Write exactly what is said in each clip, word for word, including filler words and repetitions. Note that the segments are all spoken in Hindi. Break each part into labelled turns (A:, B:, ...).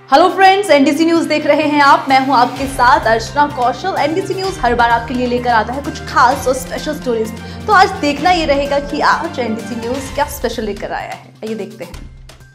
A: हेलो फ्रेंड्स, एनडीसी न्यूज देख रहे हैं आप। मैं हूं आपके साथ अर्चना कौशल। एनडीसी न्यूज हर बार आपके लिए लेकर आता है कुछ खास और स्पेशल स्टोरीज। तो आज देखना ये रहेगा कि आज एनडीसी न्यूज क्या स्पेशल लेकर आया है। आइए देखते हैं।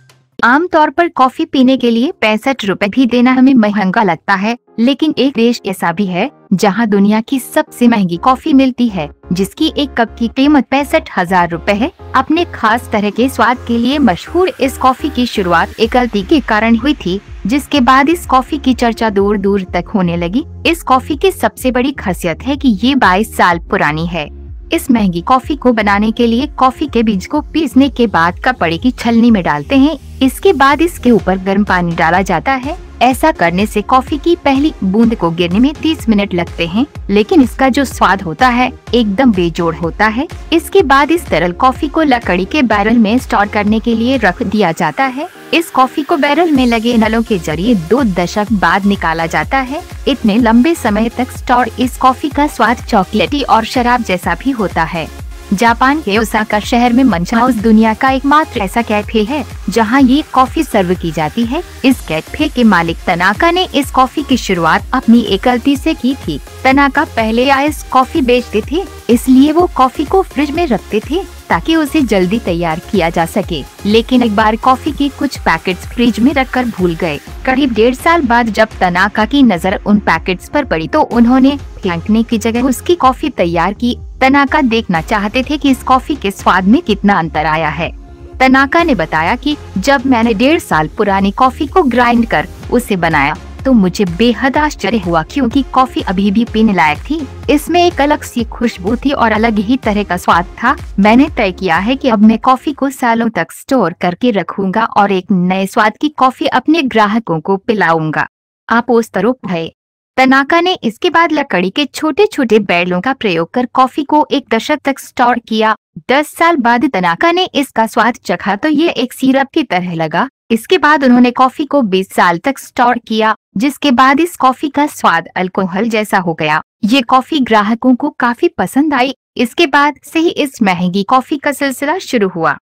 B: आमतौर पर कॉफी पीने के लिए पैंसठ रुपए भी देना हमें महंगा लगता है, लेकिन एक देश ऐसा भी है जहां दुनिया की सबसे महंगी कॉफी मिलती है, जिसकी एक कप की कीमत पैंसठ हजार रूपए है। अपने खास तरह के स्वाद के लिए मशहूर इस कॉफी की शुरुआत एक गलती के कारण हुई थी, जिसके बाद इस कॉफी की चर्चा दूर दूर तक होने लगी। इस कॉफी की सबसे बड़ी खासियत है कि ये बाईस साल पुरानी है। इस महंगी कॉफी को बनाने के लिए कॉफी के बीज को पीसने के बाद कपड़े की छलनी में डालते हैं। इसके बाद इसके ऊपर गर्म पानी डाला जाता है। ऐसा करने से कॉफी की पहली बूंद को गिरने में तीस मिनट लगते हैं, लेकिन इसका जो स्वाद होता है एकदम बेजोड़ होता है। इसके बाद इस तरल कॉफी को लकड़ी के बैरल में स्टोर करने के लिए रख दिया जाता है। इस कॉफी को बैरल में लगे नलों के जरिए दो दशक बाद निकाला जाता है। इतने लंबे समय तक स्टोर इस कॉफी का स्वाद चॉकलेटी और शराब जैसा भी होता है। जापान के ओसाका शहर में मंच हाउस दुनिया का एकमात्र ऐसा कैफे है जहां ये कॉफी सर्व की जाती है। इस कैफे के मालिक तनाका ने इस कॉफी की शुरुआत अपनी एक गलती से की थी। तनाका पहले आइस कॉफी बेचते थे, इसलिए वो कॉफी को फ्रिज में रखते थे ताकि उसे जल्दी तैयार किया जा सके। लेकिन एक बार कॉफी के कुछ पैकेट्स फ्रिज में रखकर भूल गए। करीब डेढ़ साल बाद जब तनाका की नजर उन पैकेट्स पर पड़ी तो उन्होंने फेंकने की जगह उसकी कॉफी तैयार की। तनाका देखना चाहते थे कि इस कॉफी के स्वाद में कितना अंतर आया है। तनाका ने बताया कि जब मैंने डेढ़ साल पुरानी कॉफी को ग्राइंड कर उसे बनाया तो मुझे बेहद आश्चर्य हुआ, क्योंकि कॉफी अभी भी पीने लायक थी। इसमें एक अलग सी खुशबू थी और अलग ही तरह का स्वाद था। मैंने तय किया है कि अब मैं कॉफी को सालों तक स्टोर करके रखूंगा और एक नए स्वाद की कॉफी अपने ग्राहकों को पिलाऊंगा। आप उस तरफ है। तनाका ने इसके बाद लकड़ी के छोटे छोटे बैरलों का प्रयोग कर कॉफी को एक दशक तक स्टोर किया। दस साल बाद तनाका ने इसका स्वाद चखा तो ये एक सिरप की तरह लगा। इसके बाद उन्होंने कॉफी को बीस साल तक स्टोर किया, जिसके बाद इस कॉफी का स्वाद अल्कोहल जैसा हो गया। ये कॉफी ग्राहकों को काफी पसंद आई। इसके बाद से ही इस महंगी कॉफी का सिलसिला शुरू हुआ।